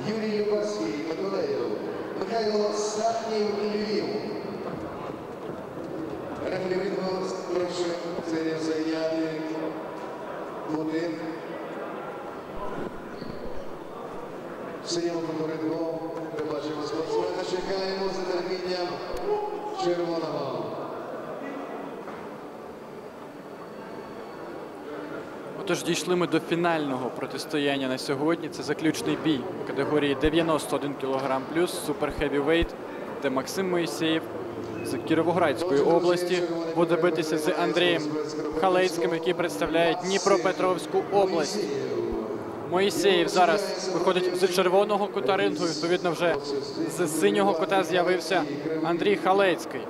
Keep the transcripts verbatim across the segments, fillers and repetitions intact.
Юрій Любарський, Миколаїв, Михайло Сахнів і Львів. Реферінгу прошу це зайняти кути. В синьому коридору ми бачимо спортсмена, чекаємо з нетерпінням червоного. Отож, дійшли ми до фінального протистояння на сьогодні. Це заключний бій в категорії дев'яносто один кілограм плюс, супер хевівейт, де Максим Моїсеєв з Кіровоградської області буде битися з Андрієм Халецьким, який представляє Дніпропетровську область. Моїсеєв зараз виходить з червоного кута рингу, відповідно вже з синього кута з'явився Андрій Халецький.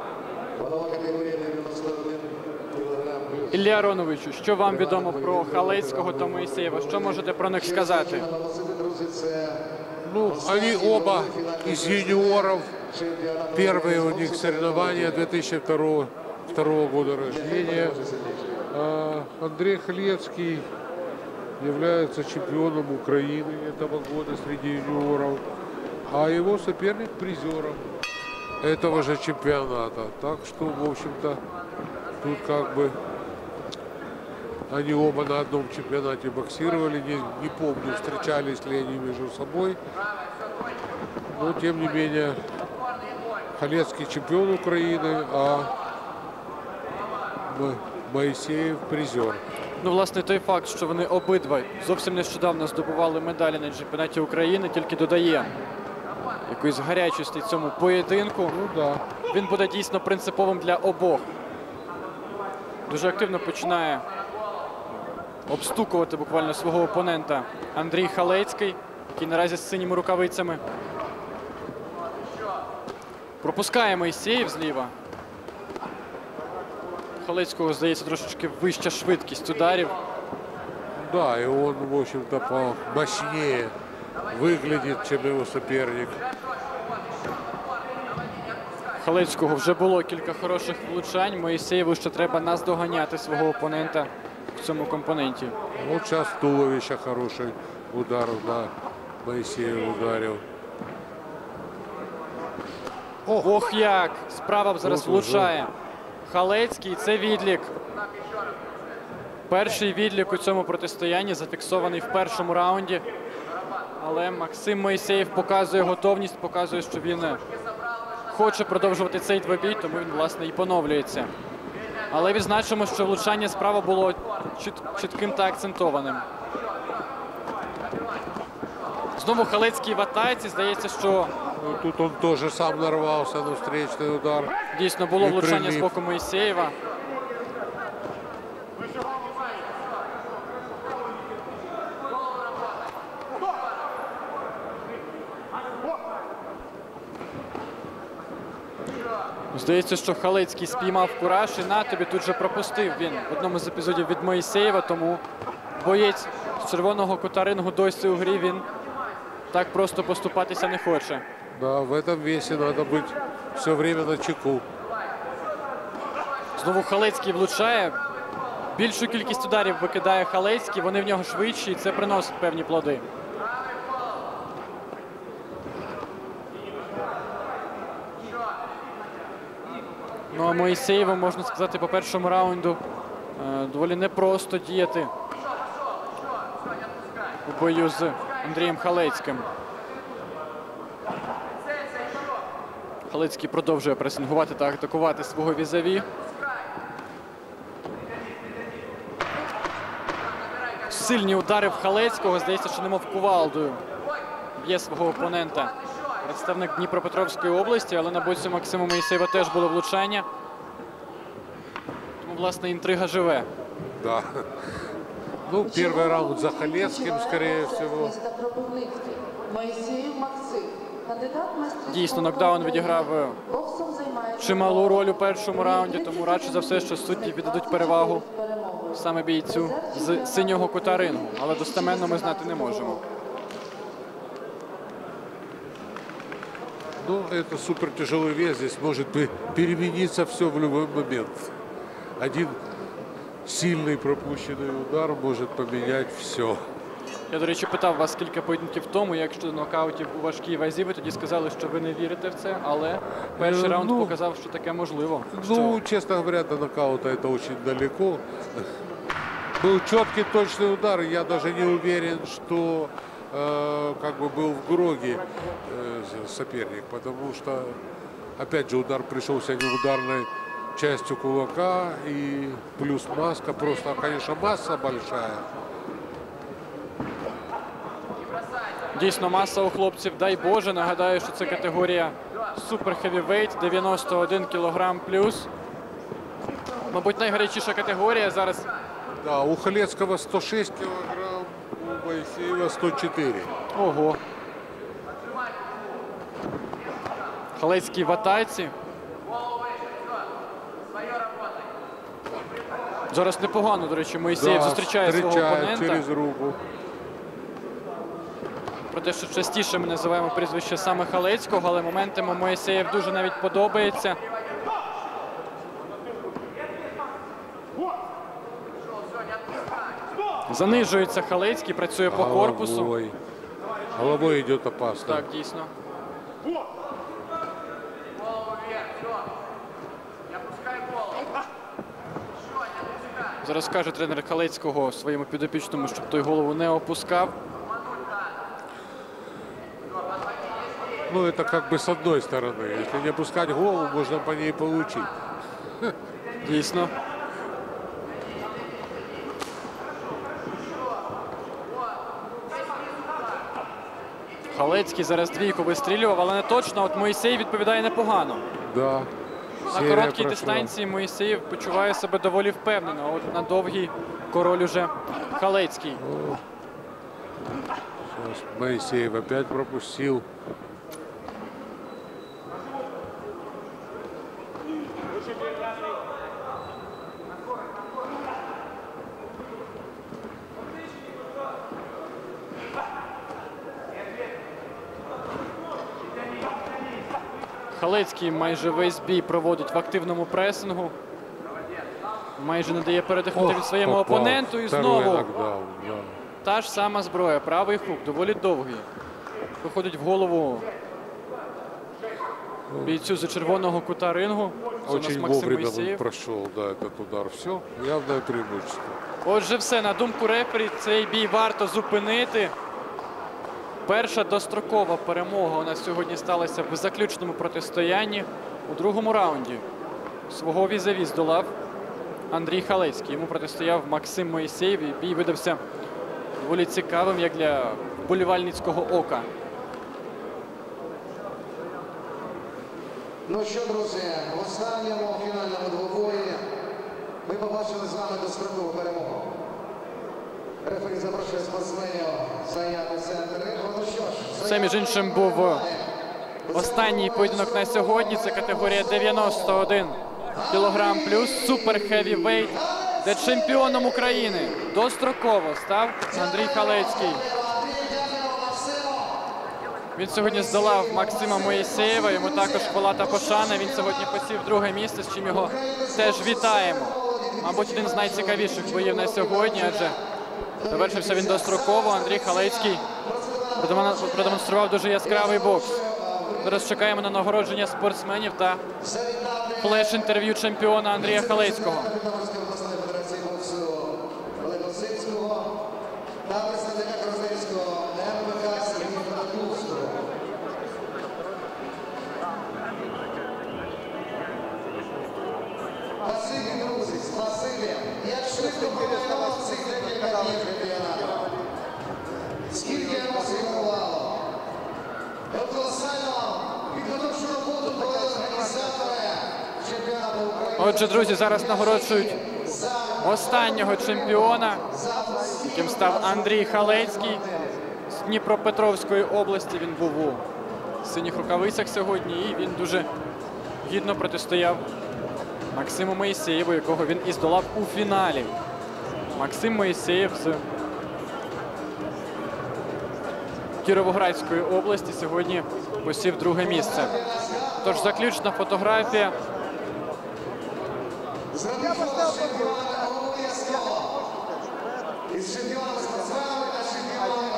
Ілля Ароновичу, що вам відомо про Халецького та Моїсеєва? Що можете про них сказати? Ну, они оба из юниоров. Первые у них соревнования две тысячи второго года рождения. Андрей Халецкий является чемпионом Украины этого года среди юниоров, а его соперник призером этого же чемпионата. Так что, в общем-то, тут как бы они оба на одном чемпионате боксировали. Не, не помню, встречались ли они между собой. Но, тем не менее, Халецкий чемпион Украины, а Моїсеєв призер. Ну, власне, той факт, що вони обидва зовсім нещодавно здобували медалі на чемпіонаті України, тільки додає якоїсь гарячості цьому поєдинку. Ну, да. Він буде дійсно принциповим для обох. Дуже активно починає обстукувати буквально свого опонента Андрій Халецький, який наразі з синіми рукавицями. Пропускає Моїсеєв зліва. Халецького, здається, трошечки вища швидкість ударів. Да, и он, в общем-то, помощнее выглядит, чем его соперник. Халецького вже було кілька хороших влучань. Моїсеєву ще треба наздоганяти свого опонента в цьому компоненті. Вот сейчас туловище хороший удар, да, Моїсеєв ударив. Ох, Ох як! Справа зараз влучає. Халецький, це відлік. Перший відлік у цьому протистоянні зафіксований в першому раунді. Але Максим Моїсеєв показує готовність, показує, що він хоче продовжувати цей двобій, тому він, власне, і поновлюється. Але відзначимо, що влучання справа було чіт чітким та акцентованим. Знову Халецький в атаці. Здається, що Ну, тут он тоже сам нарвался на встречный удар. дійсно було влучання з боку Моїсеєва. Здається, що Халецький спіймав кураж і на тобі тут же пропустив він в одному з епізодів від Моїсеєва, тому боєць з червоного кута рингу досі у грі, він так просто поступатися не хоче. Да, в этом весе надо быть все время на чеку. Знову Халецький влучає. Більшу кількість ударів викидає Халецький, вони в нього швидші, і це приносить певні плоди. Ну а Моїсеєву, можна сказати, по першому раунду доволі непросто діяти у бою з Андрієм Халецьким. Халецький продовжує пресингувати та атакувати свого візаві. Сильні удари в Халецького. Здається, що немов кувалдою б'є свого опонента представник Дніпропетровської області, але на боці Максима Моїсеєва теж було влучання. Тому, власне, інтрига живе. Да. Ну, первый раунд за Халецким, скорее всего. Дійсно, нокдаун відіграв чималу роль у першому раунді, тому радше за все, що судді віддадуть перевагу саме бійцю з синього кута рингу. Але достеменно ми знати не можемо. Ну, это супер тяжелый вес. Здесь может перемениться все в любой момент. Один сильный пропущенный удар может поменять все. Я, до речі, питав вас кілька поєдинків тому, як щодо нокаутів у важкій вазі. Ви тоді сказали, що ви не вірите в це, але перший Е, раунд ну, показав, що таке можливо. Ну, честно говоря, до нокаута это очень далеко. Был четкий точный удар, и я даже не уверен, что э, как бы был в Гроге э, соперник, потому что, опять же, удар пришелся не ударной частью кулака, и плюс маска, просто, конечно, масса большая. Дійсно, маса у хлопців, дай Боже. Нагадаю, що це категорія Super Heavyweight, дев'яносто один кілограм плюс. Мабуть, найгарячіша категорія зараз. Да, у Халецкого сто шесть килограмм, у Моисеева сто четыре. Ого. Халецький в атаці. Зараз непогано, до речі, Моїсеєв Да, зустрічає свого встречает опонента. через руку. Про те, що частіше ми називаємо прізвище саме Халецького, але моментами Моїсеєв дуже навіть подобається. Занижується Халецький, працює по корпусу. Головой. Головой идет опасно. Так, дійсно. Зараз каже тренер Халецького своєму підопічному, щоб той голову не опускав. Ну, это как бы с одной стороны. Если не опускать голову, можно по ней получить. Дійсно. Халецький зараз двійку вистрілював, але не точно. От Моїсей відповідає непогано. Да. На Серия короткій прошла. дистанції Моїсеєв почуває себе доволі впевнено. А от на довгій король уже Халецький. Сейчас Моисеев опять пропустил. Халецький майже весь бій проводить в активному пресингу. Майже не дає передихнути Ох, від своєму попал. опоненту. І Второй знову нокдаун, да. та ж сама зброя. Правий хук, доволі довгий. Виходить в голову бійцю за червоного кута рингу. Це у нас Очень Максим вовремя он Моїсеєв. прошел, да, этот удар. Все, явное преимущество. Отже, все, на думку рефері, цей бій варто зупинити. Перша дострокова перемога у нас сьогодні сталася в заключному протистоянні. У другому раунді свого візаві здолав Андрій Халецький. Йому протистояв Максим Моїсеєв. І бій видався доволі цікавим, як для вболівальницького ока. Ну що, друзі, в останньому фінальному двобої ми побачили з вами дострокову перемогу. Рефері запрошує спортсменів зайняти центр рингу. Ну що ж, Це, між іншим, був останній поєдинок на сьогодні. Це категорія дев'яносто один кілограм плюс, Super Heavyweight, де чемпіоном України достроково став Андрій Халецький. Він сьогодні здолав Максима Моїсеєва, йому також хвала та пошана. Він сьогодні посів друге місце, з чим його теж вітаємо. Мабуть, один з найцікавіших боїв на сьогодні, адже завершився він достроково. Андрій Халецький продемонстрував дуже яскравий бокс. Зараз чекаємо на нагородження спортсменів та флеш-інтерв'ю чемпіона Андрія Халецького. Федерації боксу Олега Сипського та представника Красилівського ем ве ка Сергія Федоровського. Спасибі, друзі, спасибі. Як швидко пройшло цих декілька днів чемпіонату. Скільки емоцій бувало. От колосально підготовчу роботу провели організатори чемпіонату України. Отже, друзі, зараз нагороджують останнього чемпіона, яким став Андрій Халецький з Дніпропетровської області. Він був у синіх рукавицях сьогодні, і він дуже гідно протистояв Максиму Моїсеєву, якого він і здолав у фіналі. Максим Моїсеєв з Кіровоградської області сьогодні посів друге місце. Тож заключна фотографія. Із чемпіонами спортсменами та чемпіонами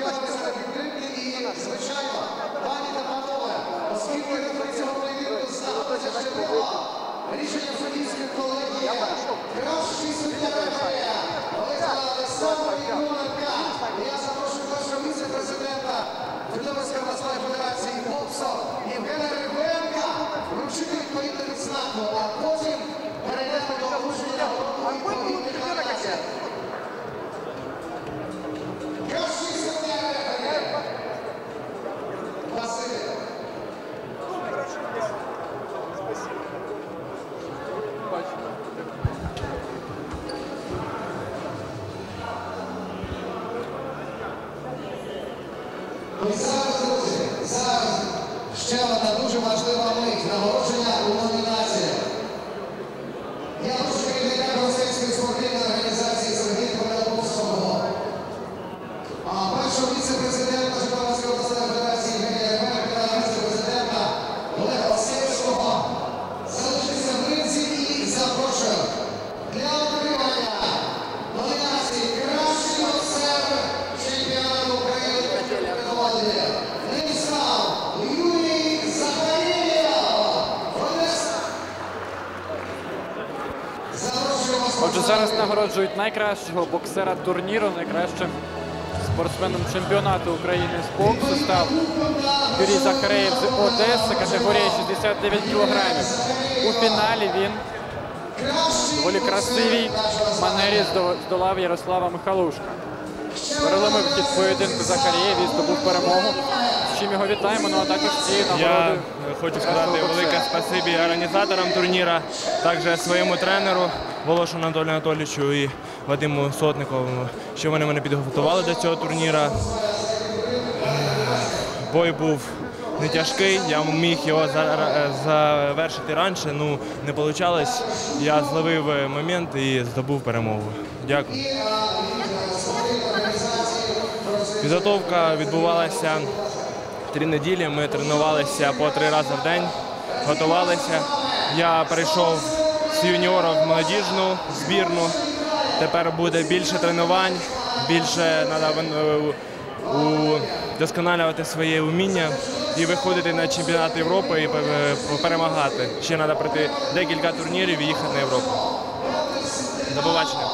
подякуватися за підтримки і, звичайно, пані та панове, оскільки рефері цього поєдинку знаходиться ще вдома, рішення суддівської колегії, кращий суддя рефері Олега Олександра Ігоненка. Я запрошую першого віце-президента Житомирської обласної федерації боксу Євгена Рибенка вручити відповідну відзнаку, а потім перейдемо до вручення відповідних нагород. Кращий суддя рефері Василь. Ну і зараз, друзі, зараз ще одна дуже важлива мить нагородження у номінації. Я прошу керівника Брюссельської спортивної організації Сергія Подолковського, а першого віце-президента Житомирської обласної федерації Євгенія Рибенка та віце-президента Олега Васильського залишитися в ринці і запрошую для отримання номінації «Кращий боксер чемпіонату України». Ним став Юрій Захарєєв. Запрошую вас. Отже, зараз нагороджують найкращого боксера турніру, найкращим спортсменом чемпіонату України з боксу став Юрій Захарєєв з Одеси, категорія шістдесят дев'ять кілограмів. У фіналі він в доволі красивій манері здолав Ярослава Михалушка. Переломив хід поєдинку Захарєєв і здобув перемогу, з чим його вітаємо, ну а також цією Я нагородою. хочу сказати велике спасибі організаторам турніра, також своєму тренеру Волошу Анатолію Анатолійовичу і Вадиму Сотникову, що вони мене підготували до цього турніра. Бой був не тяжкий, я міг його завершити раніше, ну не вийшло. Я зловив момент і здобув перемогу. Дякую. Підготовка відбувалася три неділі, ми тренувалися по три рази в день, готувалися. Я перейшов з юніорів в молодіжну збірну, тепер буде більше тренувань, більше треба вдосконалювати своє вміння і виходити на чемпіонат Європи і перемагати. Ще треба пройти декілька турнірів і їхати на Європу. До побачення.